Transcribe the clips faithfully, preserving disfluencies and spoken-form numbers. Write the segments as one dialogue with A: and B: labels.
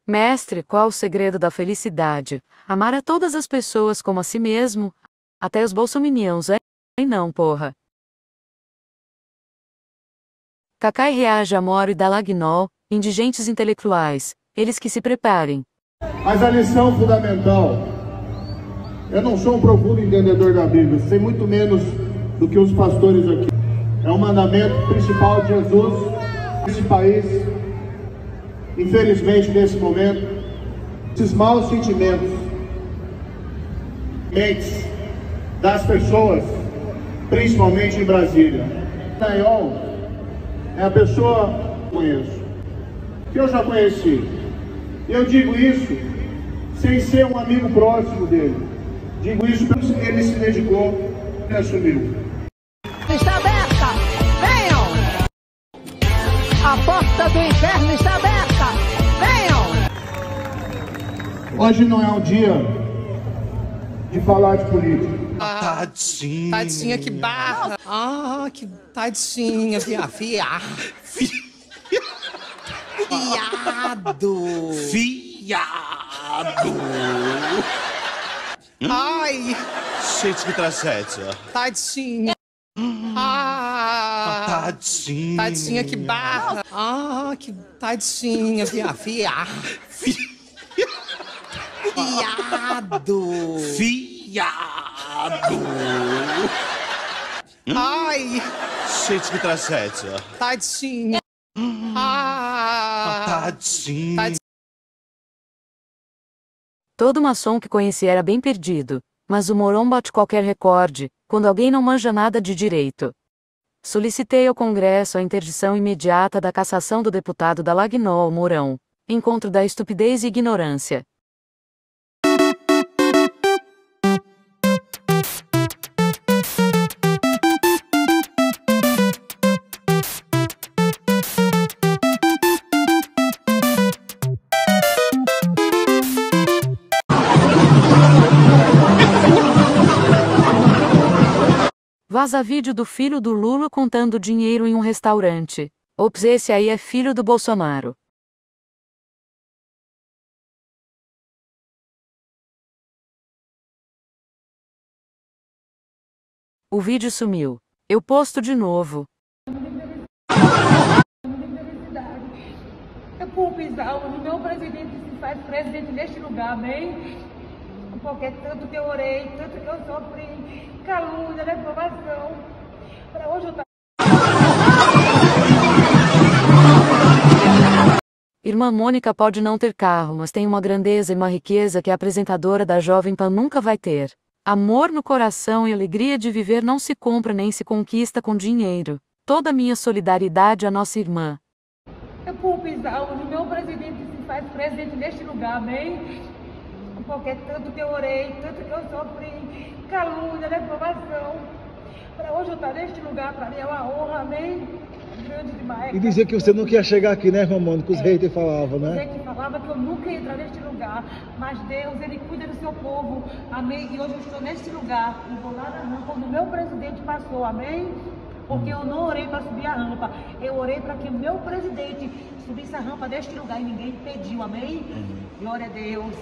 A: Mestre, qual o segredo da felicidade? Amar a todas as pessoas como a si mesmo? Até os bolsominions, hein? Não, porra. Cacai reage a Moro e Dallagnol, indigentes intelectuais. Eles que se preparem.
B: Mas a lição fundamental, eu não sou um profundo entendedor da Bíblia, sei muito menos do que os pastores aqui. É o mandamento principal de Jesus nesse país, infelizmente nesse momento, esses maus sentimentos, mentes das pessoas, principalmente em Brasília. Dallagnol é a pessoa que eu conheço, que eu já conheci. Eu digo isso sem ser um amigo próximo dele. Digo isso porque ele se dedicou e assumiu.
C: Está aberta! Venham! A porta do inferno está aberta! Venham!
B: Hoje não é um dia de falar de política.
D: Ah, tadinha.
E: Tadinha, que barra. Ah, que tadinha, via, via. Viado.
D: Viado.
E: Ai,
D: Gente, que tragédia.
E: tadinha. Ah,
D: Tadinha.
E: tadinha, que barra. Ah, que tadinha, via, via. Viado.
D: Viado.
E: Ai,
D: Gente, que tragédia.
E: tadinha. Ah,
D: Tadinha.
E: tadinha.
A: Todo maçom que conheci era bem perdido, mas o Mourão bate qualquer recorde, quando alguém não manja nada de direito. Solicitei ao Congresso a interdição imediata da cassação do deputado Dallagnol Mourão. Encontro da estupidez e ignorância. Vaza vídeo do filho do Lula contando dinheiro em um restaurante. Ops, esse aí é filho do Bolsonaro. O vídeo sumiu. Eu posto de novo.
F: Eu por pisar, o meu presidente se faz presidente neste lugar, amém? Porque tanto que eu orei, tanto que eu sofri, calúnia, depravação, para hoje eu estar...
A: Irmã Mônica pode não ter carro, mas tem uma grandeza e uma riqueza que a apresentadora da Jovem Pan nunca vai ter. Amor no coração e alegria de viver não se compra nem se conquista com dinheiro. Toda a minha solidariedade à nossa irmã.
F: Eu por pisar, o meu presidente se faz presidente neste lugar, amém? Porque tanto que eu orei, tanto que eu sofri, calúnia, depravação, para hoje eu estar neste lugar, para mim é uma honra, amém? Grande demais.
G: E dizer que você nunca ia chegar aqui, né, mamãe? Que os
F: É,
G: haters falavam, né?
F: Você que falava que eu nunca ia entrar neste lugar, mas Deus, Ele cuida do seu povo, amém? E hoje eu estou neste lugar, não vou nada não, quando o meu presidente passou, amém? Porque eu não orei para subir a rampa, eu orei para que o meu presidente subisse a rampa deste lugar e ninguém impediu, amém? Uhum. Glória a Deus.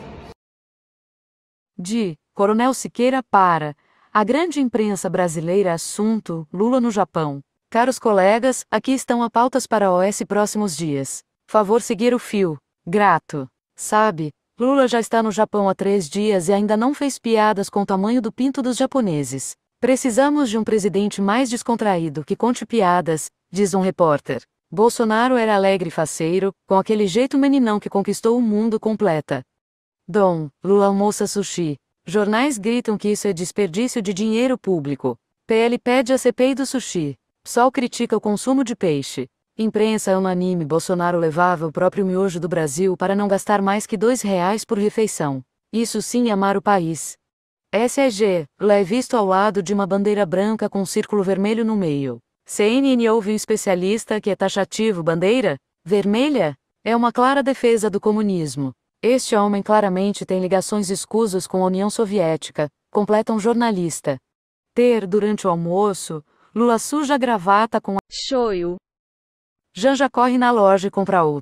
A: De Coronel Siqueira para a grande imprensa brasileira assunto Lula no Japão. Caros colegas, aqui estão as pautas para os próximos dias. Favor seguir o fio. Grato. Sabe, Lula já está no Japão há três dias e ainda não fez piadas com o tamanho do pinto dos japoneses. Precisamos de um presidente mais descontraído que conte piadas, diz um repórter. Bolsonaro era alegre e faceiro, com aquele jeito meninão que conquistou o mundo completa. Dom, Lula almoça sushi. Jornais gritam que isso é desperdício de dinheiro público. P L pede a C P I do sushi. P SOL critica o consumo de peixe. Imprensa é unanime, Bolsonaro levava o próprio miojo do Brasil para não gastar mais que dois reais por refeição. Isso sim é amar o país. S E G, Lula é visto ao lado de uma bandeira branca com um círculo vermelho no meio. C N N ouve um especialista que é taxativo bandeira vermelha? É uma clara defesa do comunismo. Este homem claramente tem ligações escusas com a União Soviética, completa um jornalista. Ter, durante o almoço, Lula suja a gravata com a shoyu. Janja corre na loja e compra outra.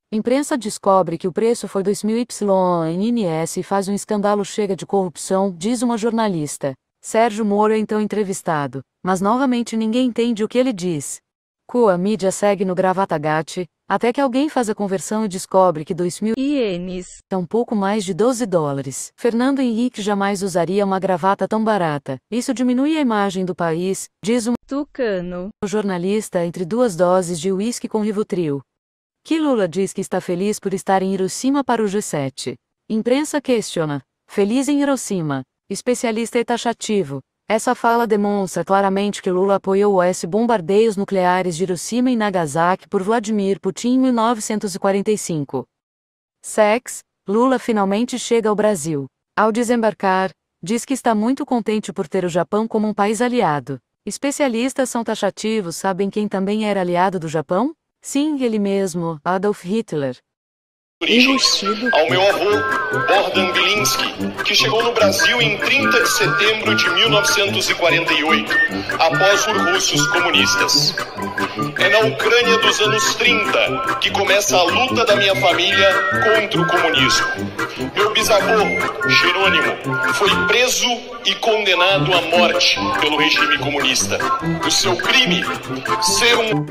A: Imprensa descobre que o preço foi dois mil Y N N S e faz um escândalo chega de corrupção, diz uma jornalista. Sérgio Moro é então entrevistado, mas novamente ninguém entende o que ele diz. Com a mídia segue no Gravatagat, até que alguém faz a conversão e descobre que dois mil ienes é um pouco mais de doze dólares. Fernando Henrique jamais usaria uma gravata tão barata. Isso diminui a imagem do país, diz um tucano jornalista entre duas doses de uísque com Rivotril. Que Lula diz que está feliz por estar em Hiroshima para o G sete. Imprensa questiona. Feliz em Hiroshima. Especialista é taxativo. Essa fala demonstra claramente que Lula apoiou os bombardeios nucleares de Hiroshima e Nagasaki por Vladimir Putin em mil novecentos e quarenta e cinco. Sex, Lula finalmente chega ao Brasil. Ao desembarcar, diz que está muito contente por ter o Japão como um país aliado. Especialistas são taxativos, sabem quem também era aliado do Japão? Sim, ele mesmo, Adolf Hitler.
H: Origens ao meu avô, Bogdan Bilinski, que chegou no Brasil em trinta de setembro de mil novecentos e quarenta e oito, após os russos comunistas. É na Ucrânia dos anos trinta que começa a luta da minha família contra o comunismo. Meu bisavô, Jerônimo, foi preso e condenado à morte pelo regime comunista. O seu crime, ser um...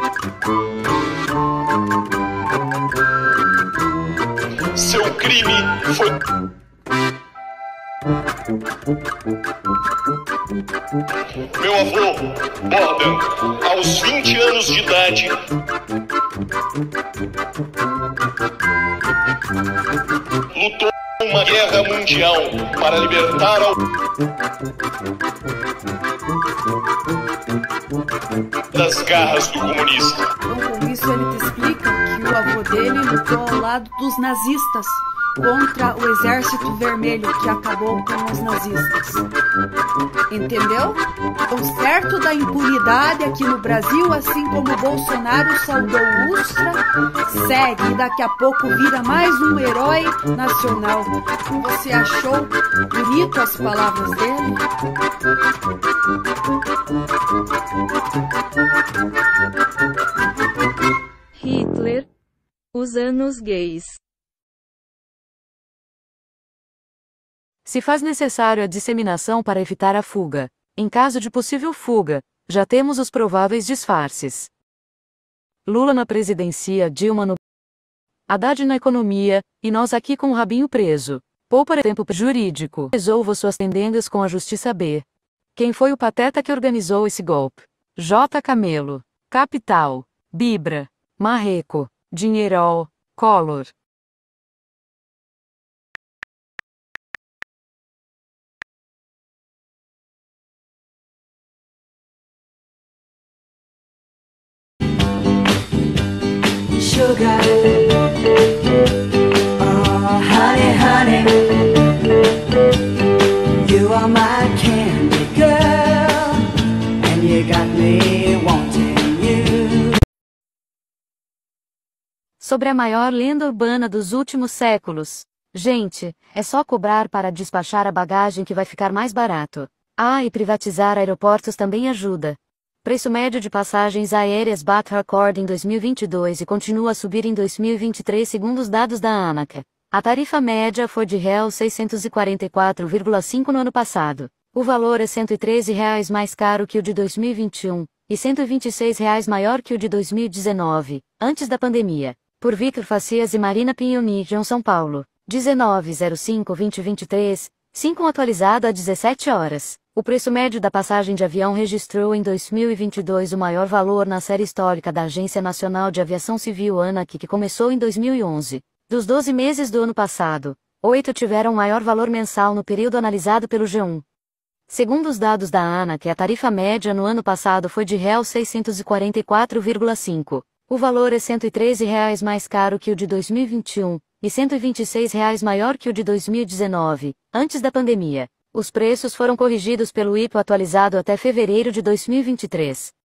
H: Seu crime foi... Meu avô, Bogdan, aos vinte anos de idade, lutou uma guerra mundial para libertar ao... das garras do comunista.
I: Então, com isso ele te explica que o avô dele lutou ao lado dos nazistas contra o Exército Vermelho, que acabou com os nazistas. Entendeu? O certo da impunidade aqui no Brasil, assim como o Bolsonaro saudou o Ustra, segue e daqui a pouco vira mais um herói nacional. Você achou bonito as palavras dele?
J: Hitler, os anos gays.
A: Se faz necessário a disseminação para evitar a fuga. Em caso de possível fuga, já temos os prováveis disfarces. Lula na presidencia, Dilma no... Haddad na economia, e nós aqui com o rabinho preso. Poupa tempo jurídico. Resolva suas tendendas com a Justiça B. Quem foi o pateta que organizou esse golpe? J. Camelo. Capital. Bibra. Marreco. Dinheirol. Collor.
K: Sugar, oh honey, honey, you are my candy girl, and you got me wanting you.
A: Sobre a maior lenda urbana dos últimos séculos. Gente, é só cobrar para despachar a bagagem que vai ficar mais barato. Ah, e privatizar aeroportos também ajuda. Preço médio de passagens aéreas bate recorde em dois mil e vinte e dois e continua a subir em dois mil e vinte e três segundo os dados da ANAC. A tarifa média foi de seiscentos e quarenta e quatro vírgula cinco reais no ano passado. O valor é cento e treze reais mais caro que o de dois mil e vinte e um, e cento e vinte e seis reais maior que o de dois mil e dezenove, antes da pandemia. Por Victor Facias e Marina Pinhoni, São Paulo. dezenove zero cinco vinte vinte e três, cinco atualizado a dezessete horas. O preço médio da passagem de avião registrou em dois mil e vinte e dois o maior valor na série histórica da Agência Nacional de Aviação Civil ANAC, que começou em dois mil e onze. Dos doze meses do ano passado, oito tiveram maior valor mensal no período analisado pelo G um. Segundo os dados da ANAC, a tarifa média no ano passado foi de seiscentos e quarenta e quatro vírgula cinco. O valor é cento e treze reais mais caro que o de dois mil e vinte e um, e cento e vinte e seis reais maior que o de dois mil e dezenove, antes da pandemia. Os preços foram corrigidos pelo I P O atualizado até fevereiro de dois mil e vinte e três.